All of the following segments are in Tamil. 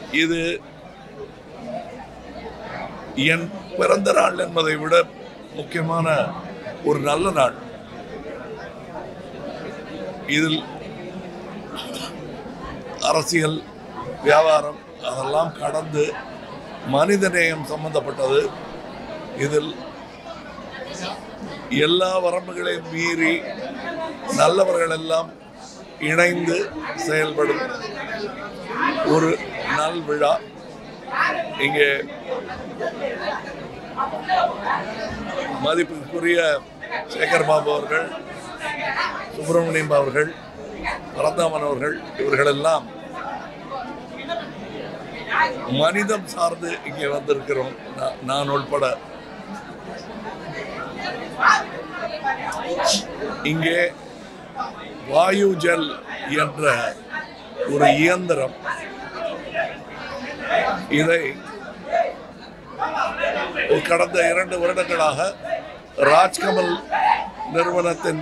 இது என் பிறந்த நாள் என்பதை விட முக்கியமான ஒரு நல்ல நாள். இதில் அரசியல், வியாபாரம் அதெல்லாம் கடந்து மனிதநேயம் சம்பந்தப்பட்டது. இதில் எல்லா வரம்புகளையும் மீறி நல்லவர்கள் எல்லாம் இணைந்து செயல்படும் ஒரு நல் விழா. இங்கே மதிப்புக்குரிய சேகர் பாபு அவர்கள், சுப்பிரமணியம் அவர்கள், பரந்தாமன் அவர்கள் இவர்களெல்லாம் மனிதம் சார்ந்து இங்கே வந்திருக்கிறோம். நான் உட்பட இங்கே வாயு ஜல் என்ற ஒரு இயந்திரம், இதை கடந்த 2 வருடங்களாக ராஜ்கமல் நிறுவனத்தின்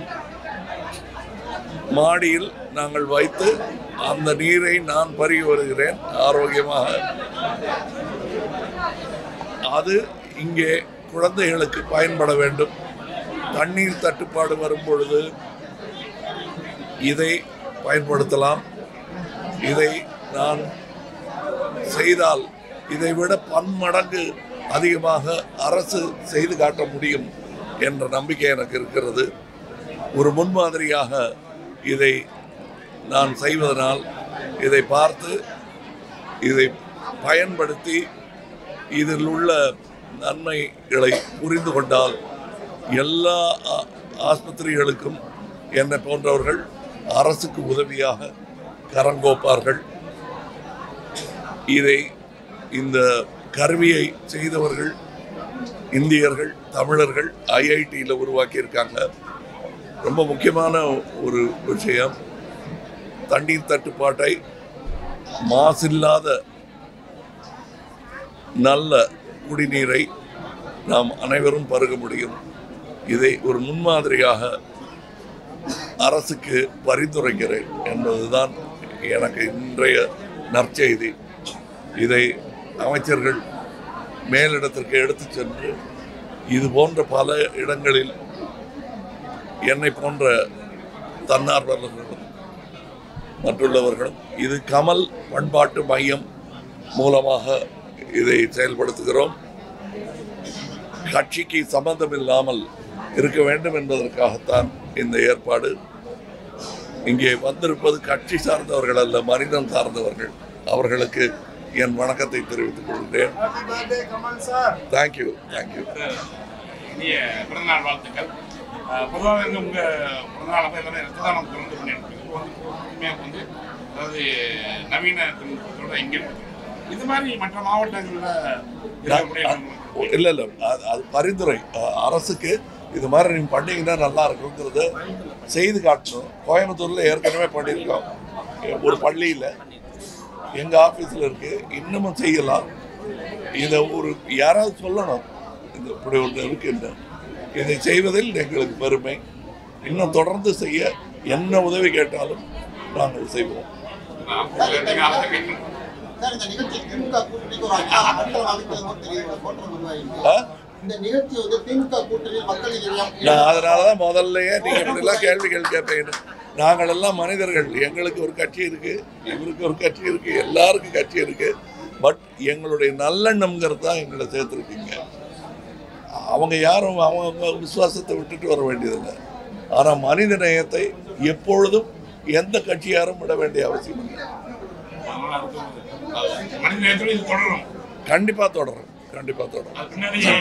மாடியில் நாங்கள் வைத்து அந்த நீரை நான் பருகி வருகிறேன் ஆரோக்கியமாக. அது இங்கே குழந்தைகளுக்கு பயன்பட வேண்டும். தண்ணீர் தட்டுப்பாடு வரும் பொழுது இதை பயன்படுத்தலாம். இதை நான் செய்தால் இதைவிட பன்மடங்கு அதிகமாக அரசு செய்து காட்ட முடியும் என்ற நம்பிக்கை எனக்கு இருக்கிறது. ஒரு முன்மாதிரியாக இதை நான் செய்வதனால் இதை பார்த்து இதை பயன்படுத்தி இதில் உள்ள நன்மைகளை புரிந்து கொண்டால் எல்லா ஆஸ்பத்திரிகளுக்கும் என்னை போன்றவர்கள் அரசுக்கு உதவியாக கரங்கோப்பார்கள். இதை இந்த கருவியை செய்தவர்கள் இந்தியர்கள், தமிழர்கள் IITயில் உருவாக்கியிருக்காங்க. ரொம்ப முக்கியமான ஒரு விஷயம், தண்ணீர் தட்டுப்பாட்டை மாசில்லாத நல்ல குடிநீரை நாம் அனைவரும் பருக முடியும். இதை ஒரு முன்மாதிரியாக அரசுக்கு பரிந்துரைக்கிறேன் என்பதுதான் எனக்கு இன்றைய நற்செய்தி. இதை அமைச்சர்கள் மேலிடத்திற்கு எடுத்து சென்று இது போன்ற பல இடங்களில் என்னை போன்ற தன்னார்வலர்களும் மற்றுள்ளவர்களும் இது கமல் பண்பாட்டு மையம் மூலமாக இதை செயல்படுத்துகிறோம். கட்சிக்கு சம்பந்தம் இல்லாமல் இருக்க வேண்டும் என்பதற்காகத்தான் இந்த ஏற்பாடு. இங்கே வந்திருப்பது கட்சி சார்ந்தவர்கள் அல்ல, மனிதன் சார்ந்தவர்கள். அவர்களுக்கு என் வணக்கத்தை தெரிவித்துக் கொள்கிறேன். தேங்க்யூ. பிறந்தநாள் வாழ்த்துக்கள். பொதுவாக உங்கள் பிறந்தநாள் எல்லாமே ரத்த தானம் தொடர்ந்து பண்ணிட்டு அதாவது நவீன தொழில்நுட்பத்தோட இங்கே இது மாதிரி மற்ற மாவட்டங்களில் இல்லை அது பரிந்துரை அரசுக்கு இது மாதிரி நீங்கள் பண்ணீங்கன்னா நல்லா இருக்குங்கிறத செய்து காட்டணும். கோயம்புத்தூரில் ஏற்கனவே பண்ணியிருக்கோம். ஒரு பள்ளியில் எங்கள் ஆஃபீஸில் இருக்குது, இன்னமும் செய்யலாம். இதை யாராவது சொல்லணும், இது இப்படி ஒன்று இருக்குன்னு. இதை செய்வதில் எங்களுக்கு பெருமை. இன்னும் தொடர்ந்து செய்ய என்ன உதவி கேட்டாலும் நாங்கள் செய்வோம். அதனாலதான் முதல்லயே நீங்க இப்படிலாம் கேள்விகள் கேட்பீங்க. நாங்கள் எல்லாம் மனிதர்கள். எங்களுக்கு ஒரு கட்சி இருக்கு, இவருக்கு ஒரு கட்சி இருக்கு, எல்லாருக்கும் கட்சி இருக்கு. பட் எங்களுடைய நல்லெண்ணம்ங்கிறது தான் எங்களை சேர்த்துருக்கீங்க. அவங்க யாரும் அவங்க விசுவாசத்தை விட்டுட்டு வர வேண்டியதில்லை. ஆனால் மனித நேயத்தை எப்பொழுதும் எந்த கட்சியாரும் விட வேண்டிய அவசியம் இல்லை. கண்டிப்பாக தொடரும்.